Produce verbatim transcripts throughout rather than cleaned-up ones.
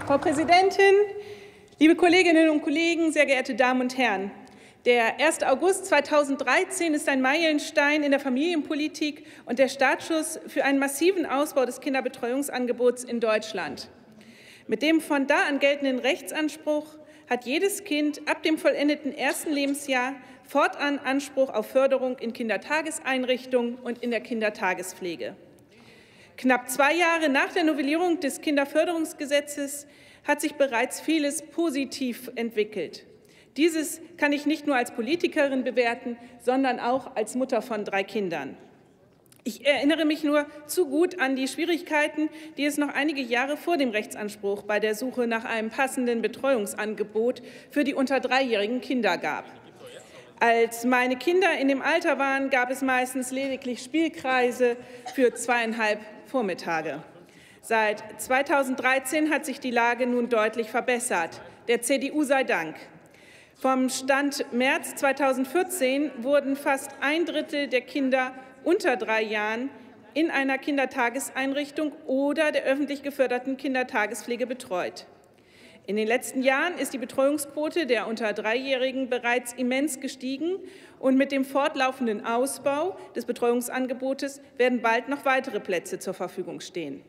Frau Präsidentin, liebe Kolleginnen und Kollegen, sehr geehrte Damen und Herren! Der erste August zweitausenddreizehn ist ein Meilenstein in der Familienpolitik und der Startschuss für einen massiven Ausbau des Kinderbetreuungsangebots in Deutschland. Mit dem von da an geltenden Rechtsanspruch hat jedes Kind ab dem vollendeten ersten Lebensjahr fortan Anspruch auf Förderung in Kindertageseinrichtungen und in der Kindertagespflege. Knapp zwei Jahre nach der Novellierung des Kinderförderungsgesetzes hat sich bereits vieles positiv entwickelt. Dieses kann ich nicht nur als Politikerin bewerten, sondern auch als Mutter von drei Kindern. Ich erinnere mich nur zu gut an die Schwierigkeiten, die es noch einige Jahre vor dem Rechtsanspruch bei der Suche nach einem passenden Betreuungsangebot für die unter dreijährigen Kinder gab. Als meine Kinder in dem Alter waren, gab es meistens lediglich Spielkreise für zweieinhalb Vormittage. Seit zweitausenddreizehn hat sich die Lage nun deutlich verbessert. Der C D U sei Dank. Vom Stand März zweitausendvierzehn wurden fast ein Drittel der Kinder unter drei Jahren in einer Kindertageseinrichtung oder der öffentlich geförderten Kindertagespflege betreut. In den letzten Jahren ist die Betreuungsquote der unter Dreijährigen bereits immens gestiegen, und mit dem fortlaufenden Ausbau des Betreuungsangebotes werden bald noch weitere Plätze zur Verfügung stehen.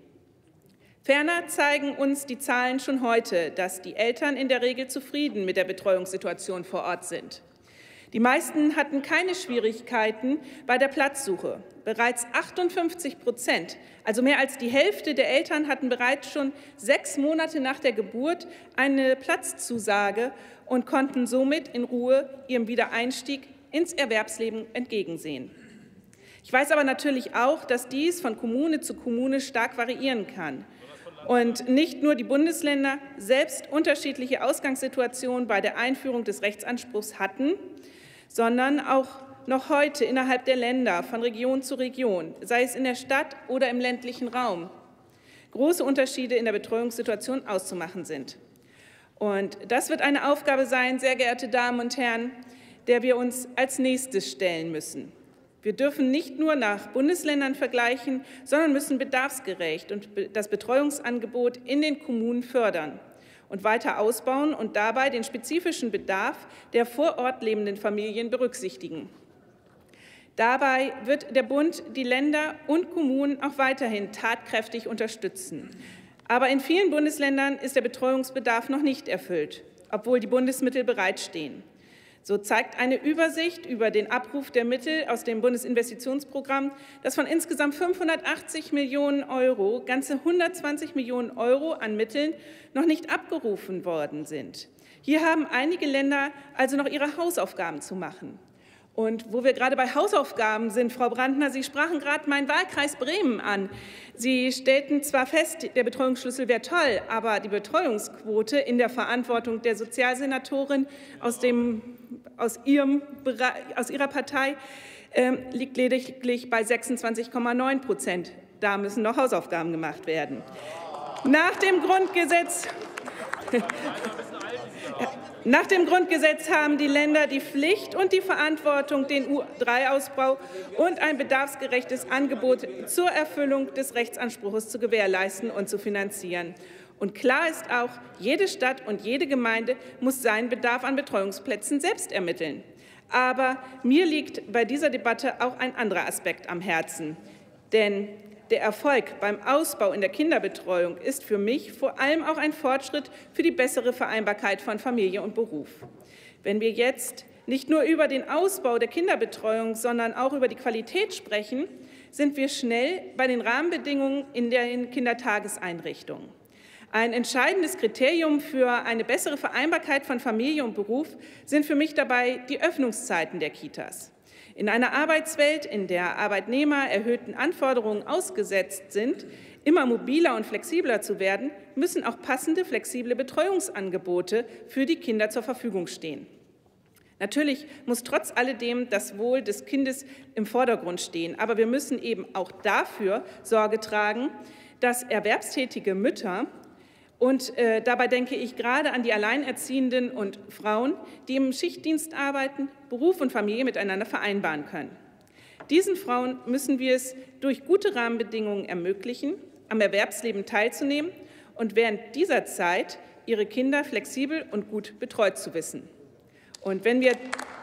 Ferner zeigen uns die Zahlen schon heute, dass die Eltern in der Regel zufrieden mit der Betreuungssituation vor Ort sind. Die meisten hatten keine Schwierigkeiten bei der Platzsuche. Bereits achtundfünfzig Prozent, also mehr als die Hälfte der Eltern, hatten bereits schon sechs Monate nach der Geburt eine Platzzusage und konnten somit in Ruhe ihrem Wiedereinstieg ins Erwerbsleben entgegensehen. Ich weiß aber natürlich auch, dass dies von Kommune zu Kommune stark variieren kann und nicht nur die Bundesländer selbst unterschiedliche Ausgangssituationen bei der Einführung des Rechtsanspruchs hatten, sondern auch noch heute innerhalb der Länder von Region zu Region, sei es in der Stadt oder im ländlichen Raum, große Unterschiede in der Betreuungssituation auszumachen sind. Und das wird eine Aufgabe sein, sehr geehrte Damen und Herren, der wir uns als Nächstes stellen müssen. Wir dürfen nicht nur nach Bundesländern vergleichen, sondern müssen bedarfsgerecht und das Betreuungsangebot in den Kommunen fördern und weiter ausbauen und dabei den spezifischen Bedarf der vor Ort lebenden Familien berücksichtigen. Dabei wird der Bund die Länder und Kommunen auch weiterhin tatkräftig unterstützen. Aber in vielen Bundesländern ist der Betreuungsbedarf noch nicht erfüllt, obwohl die Bundesmittel bereitstehen. So zeigt eine Übersicht über den Abruf der Mittel aus dem Bundesinvestitionsprogramm, dass von insgesamt fünfhundertachtzig Millionen Euro ganze hundertzwanzig Millionen Euro an Mitteln noch nicht abgerufen worden sind. Hier haben einige Länder also noch ihre Hausaufgaben zu machen. Und wo wir gerade bei Hausaufgaben sind, Frau Brandner, Sie sprachen gerade meinen Wahlkreis Bremen an. Sie stellten zwar fest, der Betreuungsschlüssel wäre toll, aber die Betreuungsquote in der Verantwortung der Sozialsenatorin aus, dem, aus, ihrem, aus ihrer Partei äh, liegt lediglich bei sechsundzwanzig Komma neun Prozent. Da müssen noch Hausaufgaben gemacht werden. Nach dem Grundgesetz Nach dem Grundgesetz haben die Länder die Pflicht und die Verantwortung, den U drei Ausbau und ein bedarfsgerechtes Angebot zur Erfüllung des Rechtsanspruchs zu gewährleisten und zu finanzieren. Und klar ist auch, jede Stadt und jede Gemeinde muss seinen Bedarf an Betreuungsplätzen selbst ermitteln. Aber mir liegt bei dieser Debatte auch ein anderer Aspekt am Herzen. Denn der Erfolg beim Ausbau in der Kinderbetreuung ist für mich vor allem auch ein Fortschritt für die bessere Vereinbarkeit von Familie und Beruf. Wenn wir jetzt nicht nur über den Ausbau der Kinderbetreuung, sondern auch über die Qualität sprechen, sind wir schnell bei den Rahmenbedingungen in den Kindertageseinrichtungen. Ein entscheidendes Kriterium für eine bessere Vereinbarkeit von Familie und Beruf sind für mich dabei die Öffnungszeiten der Kitas. In einer Arbeitswelt, in der Arbeitnehmer erhöhten Anforderungen ausgesetzt sind, immer mobiler und flexibler zu werden, müssen auch passende, flexible Betreuungsangebote für die Kinder zur Verfügung stehen. Natürlich muss trotz alledem das Wohl des Kindes im Vordergrund stehen, aber wir müssen eben auch dafür Sorge tragen, dass erwerbstätige Mütter, und äh, dabei denke ich gerade an die Alleinerziehenden und Frauen, die im Schichtdienst arbeiten, Beruf und Familie miteinander vereinbaren können. Diesen Frauen müssen wir es durch gute Rahmenbedingungen ermöglichen, am Erwerbsleben teilzunehmen und während dieser Zeit ihre Kinder flexibel und gut betreut zu wissen. Und wenn wir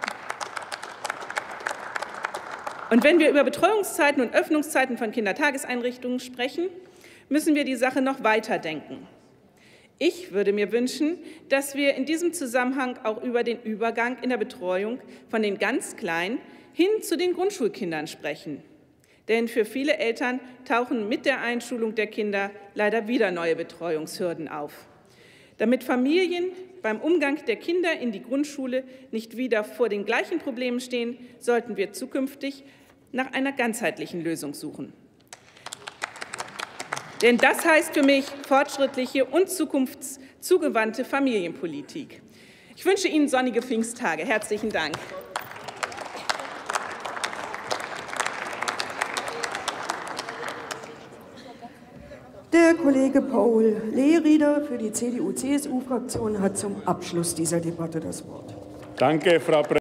Und wenn wir über Betreuungszeiten und Öffnungszeiten von Kindertageseinrichtungen sprechen, müssen wir die Sache noch weiterdenken. Ich würde mir wünschen, dass wir in diesem Zusammenhang auch über den Übergang in der Betreuung von den ganz Kleinen hin zu den Grundschulkindern sprechen. Denn für viele Eltern tauchen mit der Einschulung der Kinder leider wieder neue Betreuungshürden auf. Damit Familien beim Umgang der Kinder in die Grundschule nicht wieder vor den gleichen Problemen stehen, sollten wir zukünftig nach einer ganzheitlichen Lösung suchen. Denn das heißt für mich fortschrittliche und zukunftszugewandte Familienpolitik. Ich wünsche Ihnen sonnige Pfingsttage. Herzlichen Dank. Der Kollege Paul Lehrieder für die C D U C S U-Fraktion hat zum Abschluss dieser Debatte das Wort. Danke, Frau Präsidentin.